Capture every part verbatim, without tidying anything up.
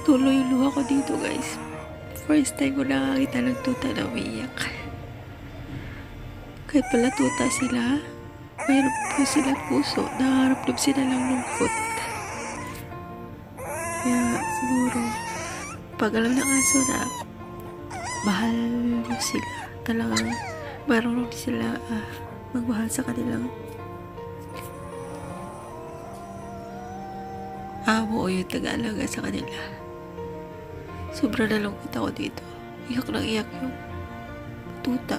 Tuloy yung luha ko dito, guys. First time ko nakakita ng tuta na umiiyak. Kahit pala tuta sila, mayroon po silang puso. Nakaramdam sila ng lungkot. Kaya siguro, pag alam ng aso na mahal mo sila, talagang marunong sila ah, magmahal sa kanilang amo o yung taga-alaga sa kanila. Sobrang nalungkot ako dito. Iyak lang iyak yung tuta.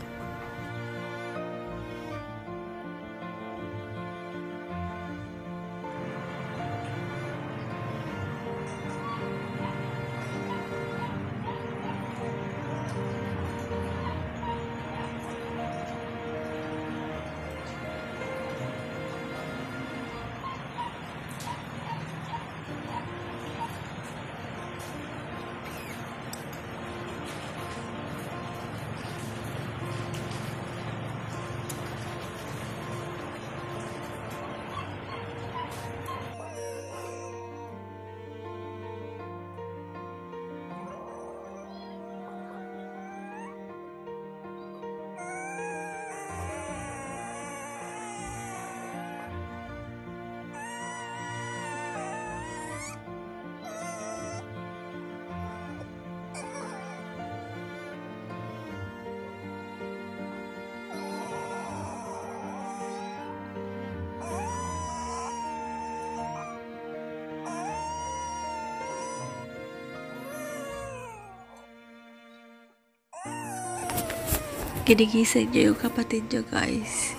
Ginigising niya yung kapatid niya, guys.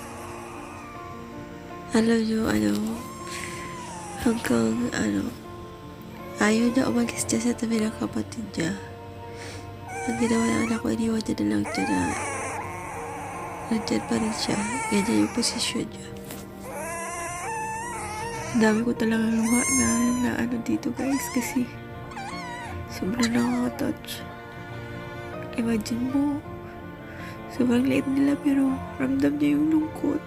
Alam niyo, ano, hanggang, ano, ayaw na umalis niya sa tabi ng kapatid niya. Ang ginawa ng anak ko, iniwan niya na lang siya na nandyan pa rin siya. Ganyan yung posisyon niya. Ang dami ko talaga luha na, na ano dito, guys, kasi sobrang nakaka-touch. Imagine mo, sobrang liit nila pero ramdam niya yung lungkot.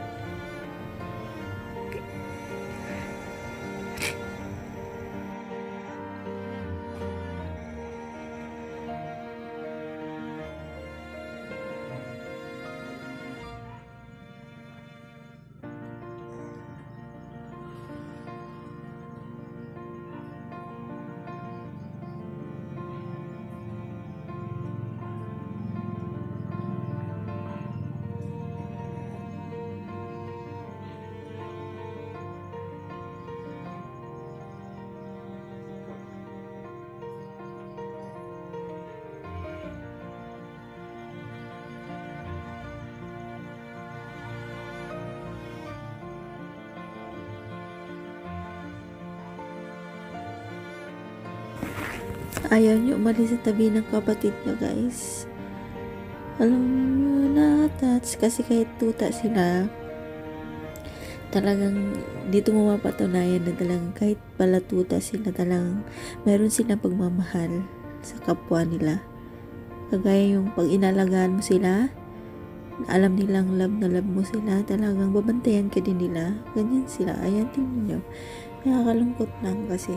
Ayaw niyo umalis sa tabi ng kapatid niya, guys. Alam niyo na, tats, kasi kahit tuta sila, talagang dito mo mapatunayan na talagang kahit pala tuta sila, talagang meron silang pagmamahal sa kapwa nila. Kagaya yung pag inalagaan mo sila, alam nilang love na love mo sila, talagang babantayan ka din nila. Ganyan sila. Ayan, tingnan niyo. Nakakalungkot lang kasi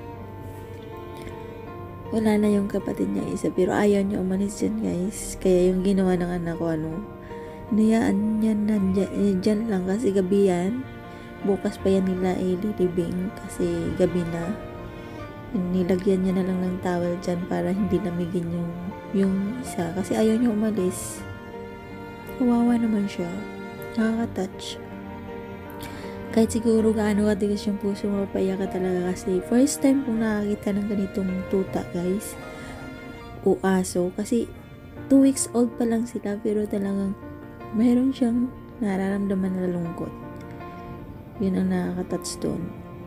wala na yung kapatid niya isa, pero ayaw niya umalis dyan, guys. Kaya yung ginawa ng anak ko, ano, niyaan niya na dyan, dyan lang kasi gabi yan. Bukas pa yan nila ililibing kasi gabi na. Nilagyan niya na lang ng towel dyan para hindi lamigin yung, yung isa kasi ayaw niya umalis. Kawawa naman siya. Nakaka-touch. Kahit siguro gaano katigas yung puso mo, mapaiyak ka talaga kasi first time kong nakakita ng ganitong tuta, guys, o aso, kasi two weeks old pa lang sila pero talagang mayroon siyang nararamdaman na lungkot. Yun ang nakaka-touch doon.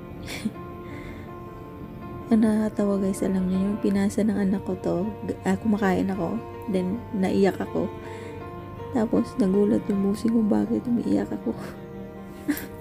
Ang nakakatawa, guys, alam niyo yung pinasa ng anak ko to, ah, kumakain ako, then naiyak ako, tapos nagulat yung musi ko bakit umiiyak ako.